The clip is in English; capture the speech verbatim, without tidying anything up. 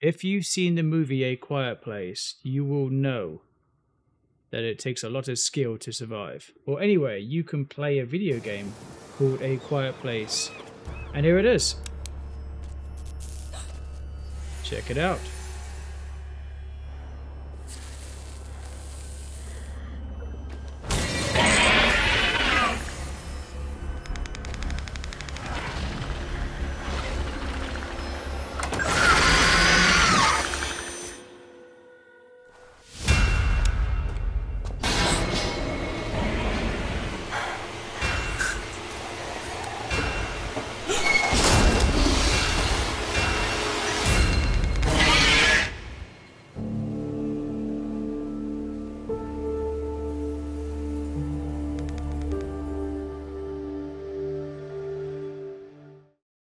if you've seen the movie A Quiet Place, you will know that it takes a lot of skill to survive. Or anyway, you can play a video game called A Quiet Place, and here it is. Check it out.